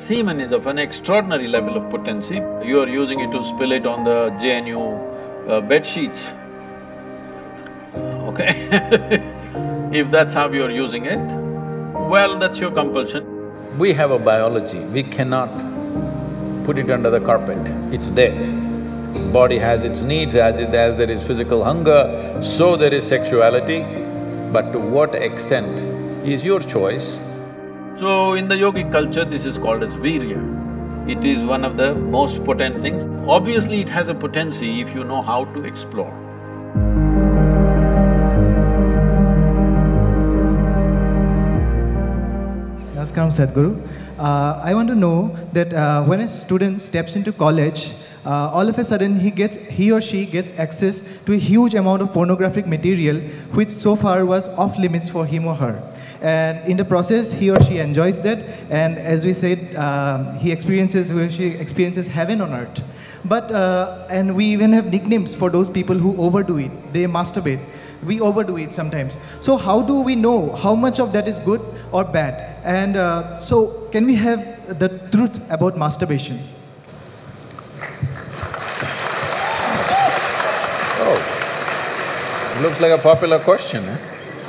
semen is of an extraordinary level of potency. You are using it to spill it on the JNU bed sheets, okay? If that's how you're using it, well, that's your compulsion. We have a biology, we cannot put it under the carpet, it's there. Body has its needs, as there is physical hunger, so there is sexuality, but to what extent is your choice. So in the yogic culture, this is called as virya. It is one of the most potent things. Obviously, it has a potency if you know how to explore. Namaskaram, Sadhguru. I want to know that when a student steps into college, all of a sudden he or she gets access to a huge amount of pornographic material which so far was off limits for him or her. And in the process, he or she enjoys that, and as we said, he or she experiences heaven on earth. But, and we even have nicknames for those people who overdo it. They masturbate. We overdo it sometimes. So how do we know how much of that is good or bad? And so can we have the truth about masturbation? Oh, looks like a popular question, eh?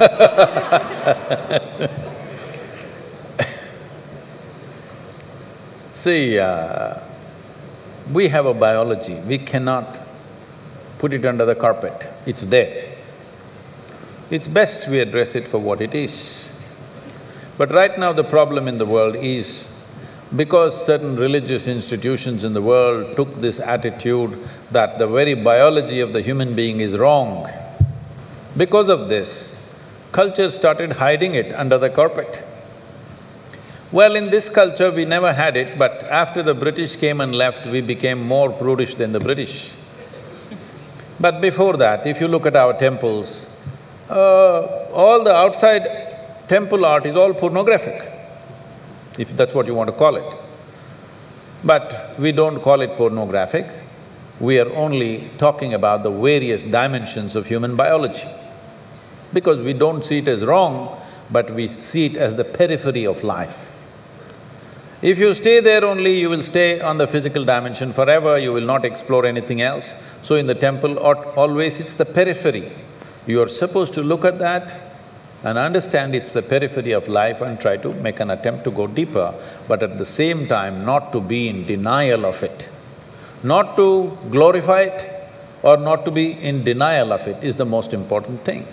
See, we have a biology, we cannot put it under the carpet, it's there. It's best we address it for what it is. But right now the problem in the world is, because certain religious institutions in the world took this attitude that the very biology of the human being is wrong, because of this, culture started hiding it under the carpet. Well, in this culture we never had it, but after the British came and left, we became more prudish than the British. But before that, if you look at our temples, all the outside temple art is all pornographic, if that's what you want to call it. But we don't call it pornographic, we are only talking about the various dimensions of human biology. Because we don't see it as wrong, but we see it as the periphery of life. If you stay there only, you will stay on the physical dimension forever, you will not explore anything else. So in the temple, always it's the periphery. You are supposed to look at that and understand it's the periphery of life and try to make an attempt to go deeper, but at the same time not to be in denial of it. Not to glorify it or not to be in denial of it is the most important thing.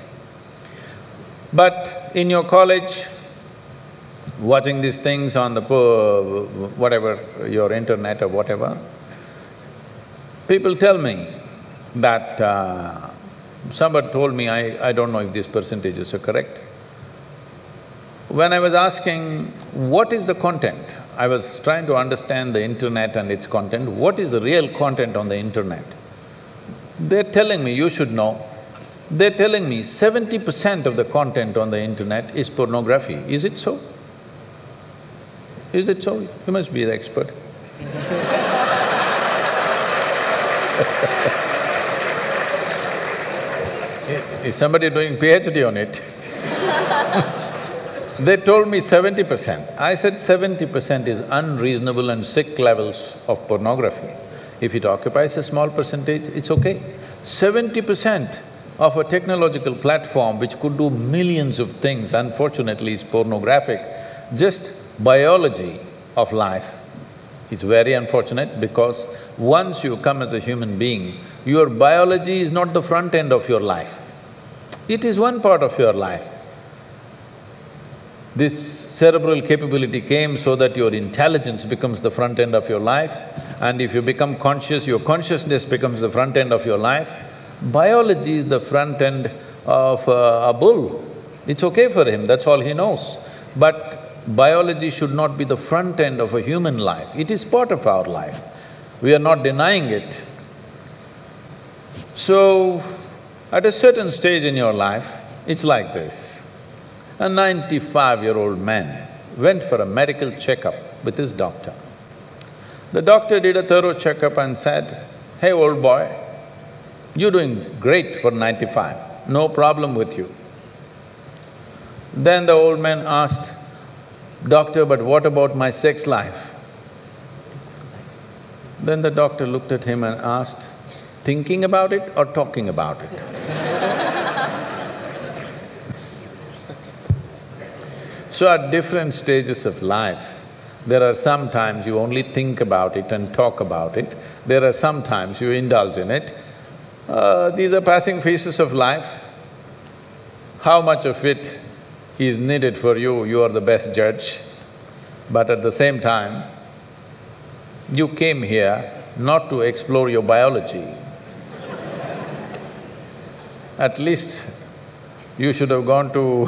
But in your college, watching these things on the whatever, your internet or whatever, people tell me that… somebody told me, I don't know if these percentages are correct. When I was asking, what is the content? I was trying to understand the internet and its content, what is the real content on the internet? They're telling me, you should know, they're telling me 70% of the content on the internet is pornography. Is it so? Is it so? You must be the expert. Is somebody doing PhD on it? They told me 70%. I said 70% is unreasonable and sick levels of pornography. If it occupies a small percentage, it's okay. 70% of a technological platform which could do millions of things, unfortunately is pornographic. Just biology of life is very unfortunate because once you come as a human being, your biology is not the front end of your life. It is one part of your life. This cerebral capability came so that your intelligence becomes the front end of your life, and if you become conscious, your consciousness becomes the front end of your life. Biology is the front end of a bull. It's okay for him, that's all he knows. But biology should not be the front end of a human life. It is part of our life. We are not denying it. So, at a certain stage in your life, it's like this. A 95-year-old man went for a medical checkup with his doctor. The doctor did a thorough checkup and said, "Hey, old boy, you're doing great for 95, no problem with you." Then the old man asked, "Doctor, but what about my sex life?" Then the doctor looked at him and asked, thinking about it or talking about it? So at different stages of life, there are some times you only think about it and talk about it, there are some times you indulge in it. These are passing phases of life. How much of it is needed for you, you are the best judge. But at the same time, you came here not to explore your biology. At least you should have gone to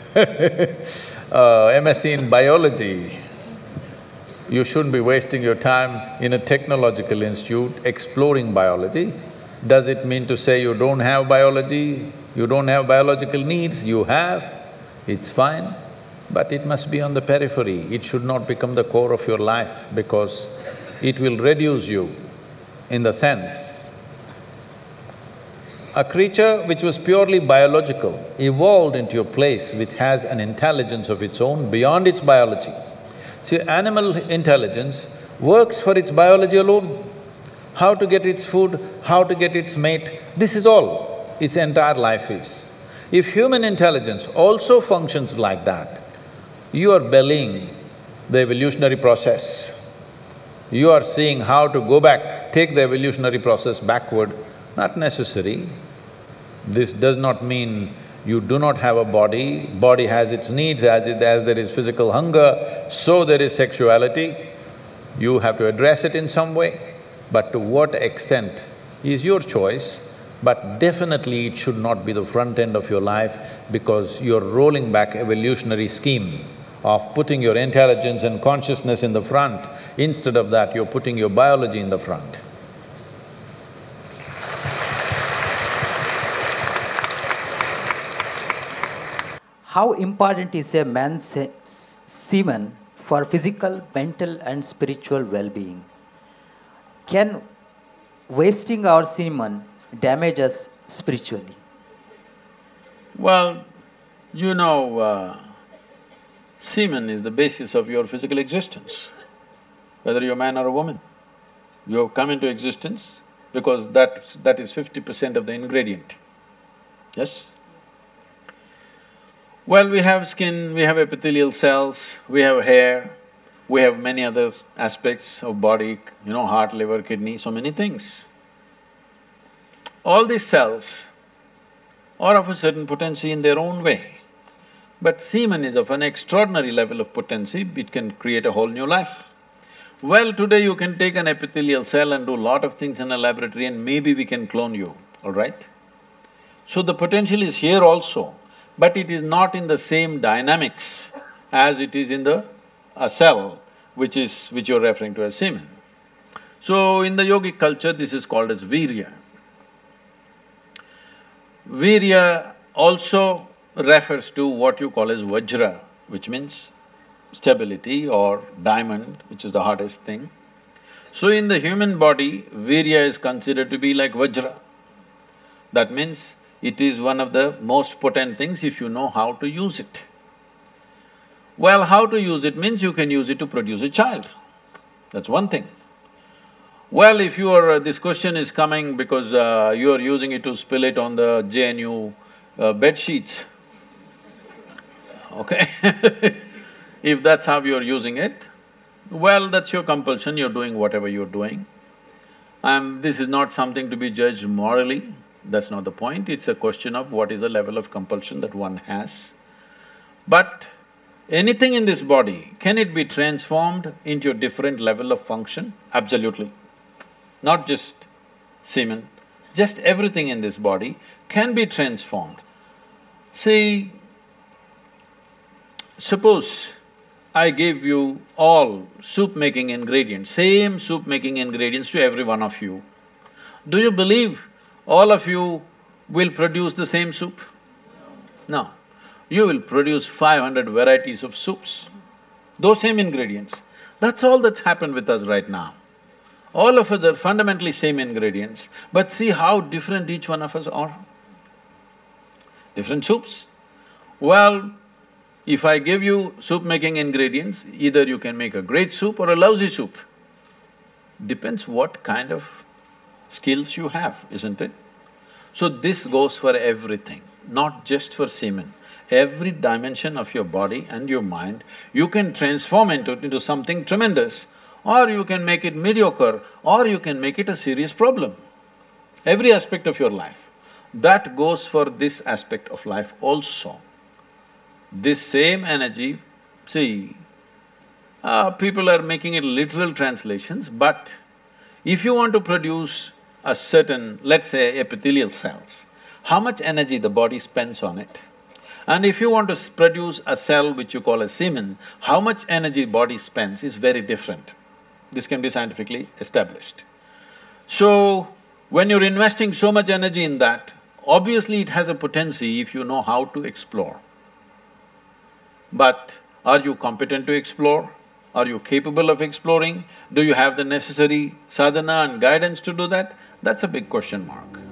MSc in biology. You shouldn't be wasting your time in a technological institute exploring biology. Does it mean to say you don't have biology, you don't have biological needs? You have, it's fine, but it must be on the periphery. It should not become the core of your life because it will reduce you in the sense. A creature which was purely biological evolved into a place which has an intelligence of its own beyond its biology. See, animal intelligence works for its biology alone. How to get its food, how to get its mate, this is all its entire life is. If human intelligence also functions like that, you are bellying the evolutionary process. You are seeing how to go back, take the evolutionary process backward, not necessary. This does not mean you do not have a body, body has its needs, as there is physical hunger, so there is sexuality. You have to address it in some way, but to what extent is your choice, but definitely it should not be the front end of your life because you're rolling back evolutionary scheme of putting your intelligence and consciousness in the front. Instead of that, you're putting your biology in the front. How important is a man's semen for physical, mental and spiritual well-being? Can wasting our semen damage us spiritually? Well, you know, semen is the basis of your physical existence, whether you're a man or a woman. You have come into existence because that is 50% of the ingredient, yes? Well, we have skin, we have epithelial cells, we have hair, we have many other aspects of body, you know, heart, liver, kidney, so many things. All these cells are of a certain potency in their own way, but semen is of an extraordinary level of potency, it can create a whole new life. Well, today you can take an epithelial cell and do a lot of things in a laboratory and maybe we can clone you, all right? So the potential is here also, but it is not in the same dynamics as it is in a cell which you're referring to as semen. So in the yogic culture, this is called as virya. Virya also refers to what you call as vajra, which means stability, or diamond, which is the hardest thing. So in the human body, virya is considered to be like vajra. That means it is one of the most potent things if you know how to use it. Well, how to use it means you can use it to produce a child, that's one thing. Well, if you are… this question is coming because you are using it to spill it on the JNU bed sheets, okay? If that's how you're using it, well, that's your compulsion, you're doing whatever you're doing. This is not something to be judged morally, that's not the point, it's a question of what is the level of compulsion that one has. But anything in this body, can it be transformed into a different level of function? Absolutely. Not just semen, just everything in this body can be transformed. See, suppose I gave you all soup-making ingredients, same soup-making ingredients to every one of you. Do you believe all of you will produce the same soup? No. You will produce 500 varieties of soups, those same ingredients. That's all that's happened with us right now. All of us are fundamentally same ingredients, but see how different each one of us are. Different soups. Well, if I give you soup-making ingredients, either you can make a great soup or a lousy soup. Depends what kind of skills you have, isn't it? So this goes for everything, not just for semen. Every dimension of your body and your mind, you can transform into something tremendous, or you can make it mediocre, or you can make it a serious problem. Every aspect of your life. That goes for this aspect of life also. This same energy, see, people are making it literal translations, but if you want to produce a certain, let's say epithelial cells, how much energy the body spends on it? And if you want to produce a cell which you call a semen, how much energy body spends is very different. This can be scientifically established. So, when you're investing so much energy in that, obviously it has a potency if you know how to explore. But are you competent to explore? Are you capable of exploring? Do you have the necessary sadhana and guidance to do that? That's a big question mark.